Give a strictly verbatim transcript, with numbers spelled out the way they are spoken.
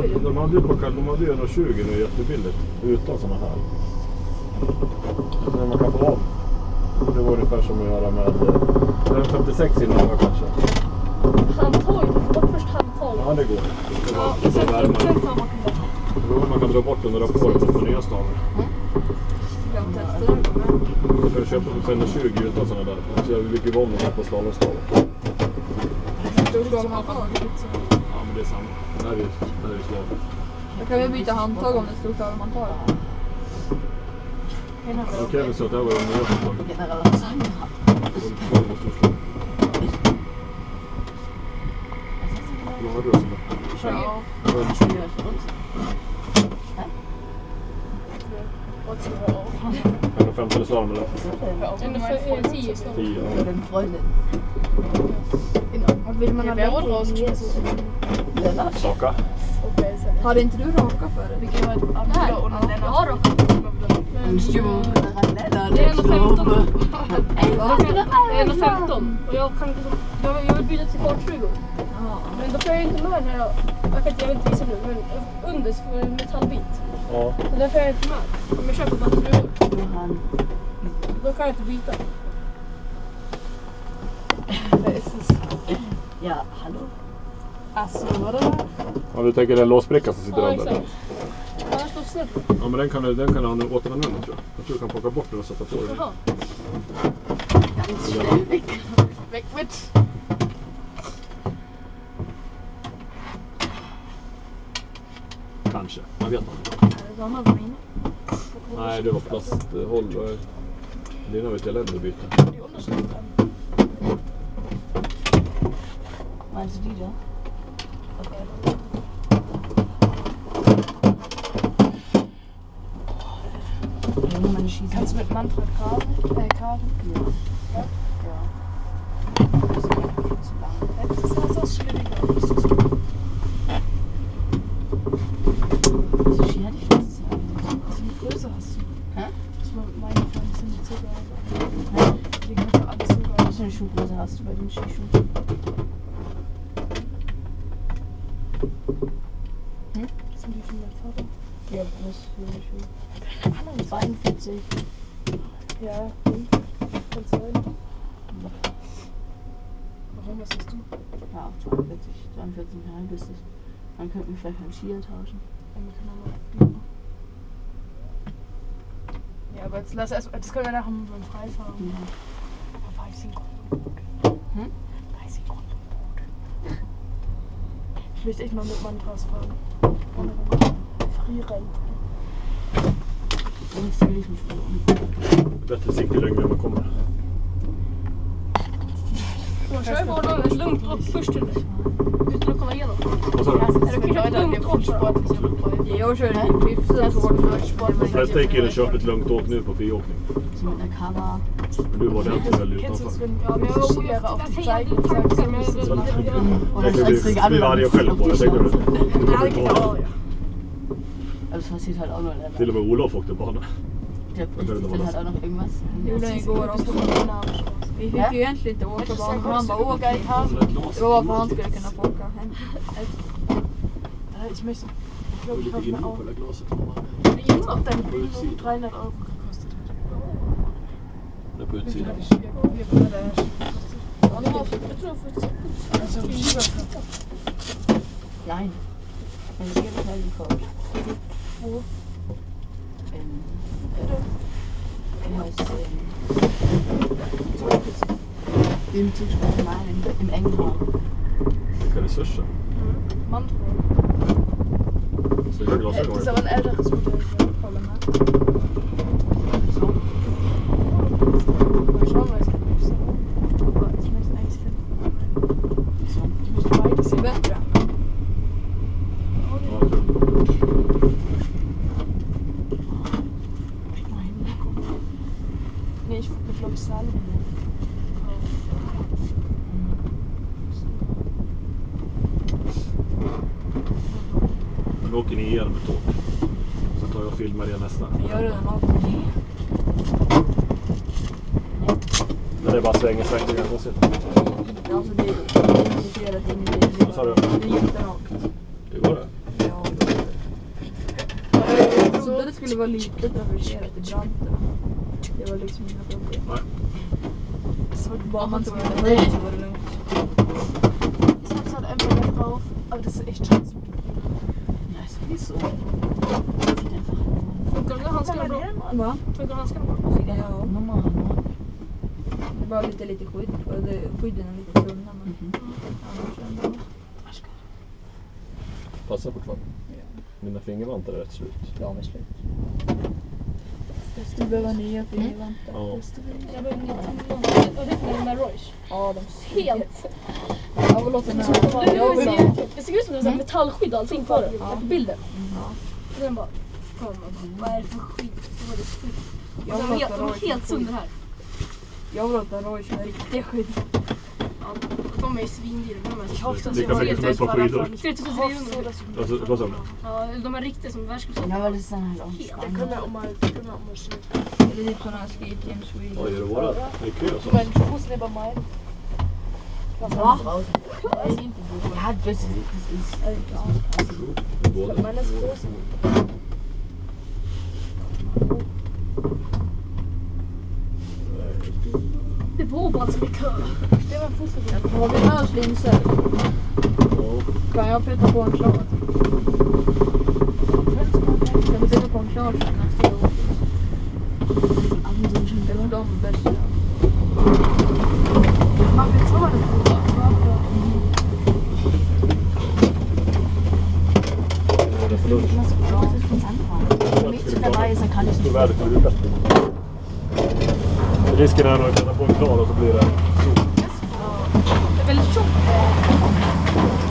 de, de hade ju på de hade ju en tjugo nu jättebilligt utan såna här. Men man kan få av. Det var ungefär som att göra med den femtiosex innan var kanske. Handtag, bort först handtag. Ja, det går. Det var Ja, det sen, var värme. sen tar man kan bort. Då man kan dra bort den och dra på den på nya stavar. Jag testar den. Du kan köpa för femhundratjugo utan såna där. Så jag vill ju vara med på slalomstavar. Då ska man ha. Ja, men det är samma. Det här är ju det här är ju slag. Då kan vi byta handtag om det är stort över man tar det. Okej, men så att det här var de nya handtagen. Generella Sandra. Det var stort slag. Vad har du då? Ja. Vad ska vi ha? En femton slalom eller? En tio snart. tio, ja. Den Freundin. Vill man ha lätt? Saka. Hade inte du raka för det? Vi kan ha ett annat. Jag har raka. En stor Det är en femton. Det är en femton. Och jag kan jag, jag vill byta till fartstugor. Men då får jag inte med den här. Jag kan inte, jag vill inte visa nu, men under för en metallbit. Ja. Så den får jag inte med. Om jag köper batterier, då kan jag inte byta. Ja, hallå? Alltså, vad är det här? Ja, du tänker den låsbrickan som sitter Ja, under? exakt. Ja, jag står snett. Ja, men den kan du den kan du återanvända, tror jag. Jag tror du kan plocka bort den och sätta på den. Jaha. Väck. Väck, väck. Kanske, man vet inte. Är det samma som mina? Nej, det var plasthåll. Dina vet jag länder att byta. Det är underslutet. Meinst du die da? Kannst du mit Mantra graben? Äh, graben? Ja. Ja? Ja. Das ist viel zu lang. Letztes Mal ist das schwieriger. Also Ski hatte ich letztes Jahr. Was für eine Größe hast du? Hä? Das war meine Freunde sind nicht so geil. Die gehen für alles so geil. Was für eine Schuhgröße hast du bei den Skischuhen? Hm? Sind die von meinem Vater? Ja, was für eine Schuhe? zweiundvierzig. Ja, hm. Kannst sein. Warum, was hast du? Ja, zweiundvierzig. zweiundvierzig Jahre bist du. Dann könnten wir vielleicht einen Skier tauschen. Ja, aber jetzt lass erst, das können wir nachher beim Freifahren. Ja. Aber weiß ich Grund. Hm? Weiß ich Grund und Boden. Ich möchte echt mal mit Mantras fahren. Ohne Frieren. Dann fühle ich mich wohl. Bättre sikt ju längre man kommer. Man kör ju bara ett lugnt dropp först till dig. Utan att komma igenom. Vad sa du? Är det kanske ett lugnt dropp? Jag kör en hyfsat hård sport. De flesta gick in och köpte ett lugnt åk nu på friåkning. So mit einer Kamera. Men du var det inte väl Kennst du utanför. das, wenn ja, wir rollere auf die Zeigen und sagen, so müssen wir machen? Jag tänkte vi var jag själv på det, tänkte du? Ja, det kan jag. Also das passiert halt auch nur in der Till och med Olof åkte bana. Der bricht sich dann halt auch noch irgendwas. gjorde den igår också. Vi fick ju egentligen inte åka banan. Han bara åka i hand. Det var varför han skulle kunna få åka hem. Ich möchte, ich glaube, ich kaufe mir auch. Jetzt auch dein Bild dreihundert Euro gekostet hat. Det är på utsidan. Also, Nein. Mein Skierteil gekauft. wo? In, äh, wie heißt es? Im Zugsport, nein, im, im Engenhagen. Vilka resurser. Mantra. Så jag glas Das ist aber ein älteres Modell. Kolla här. So. Mal schauen, weil es gibt nicht so. Aber ich möchte eigentlich finden. So. Ich möchte beides hier bättre. Nee, ich würde glaube ich Slalom nehmen. Men då åker ni igenom ett tåg. Så tar jag och filmar det nästa. Vi gör det då. Men det är bara sväng och sväng. Det kan gå sig. Alltså det är komplicerat in i det. Vad sa du? Det är jätterakt. Det går det? Ja, trodde det skulle vara lite traverserat i branten. Det var liksom inga problem. Nej. Så bara man tog en höjd så var det lugnt. Ich hab's halt einfach nicht drauf, aber das ist echt scheiße. Ja, ist sowieso. Sieht einfach Funkar det handskarna bra? Va? Funkar handskarna bra? Ja. normal. Det är bara lite, lite skydd. Och det, skydden är lite tunna. Men annars är det bra. Passar fortfarande. Mina fingervantar är rätt slut. De är slut. Du behöver nya fingervantar. Ja. Jag behöver nya tummar. Och det är med Royce. Ja, de ser Helt. Jag vill låta den här. Det, Jag vill ha. det ser ut som en sån här metallskydd och allting på det. Ja. På bilden. Ja. Och den bara... Kommer man bara, vad är det för skit? Vad är det för skit? Jag De vill är helt, låta de är Royce helt sönder här. Jag vill låta Royce med riktiga skydd. Ja, de är ju svindyra. De är Lika mycket som ett par skidor. tre tusen trehundra. Alltså, vad sa du? Ja, de är riktiga som världsklass. Jag vill sån här Helt. långspann. Eller typ sådana här skate games. Oj, är det våra? Det är kö så. Ja, das ist, das ist Båda. Det var bara så mycket kö. Det var positivt. Har vi med oss linser? Ja. Kan jag peta på en klart? Kan vi peta på en klart nästa gång? Det var de bästa. Man vet så var det på. Vad är det för lunch? ja, das ist von Sandra. Wenn Mädchen dabei ist, dann kann ich Så nicht. värdet blir bättre. Risken är nog att jag tar på en klar och så blir det... Det är väldigt tjockt.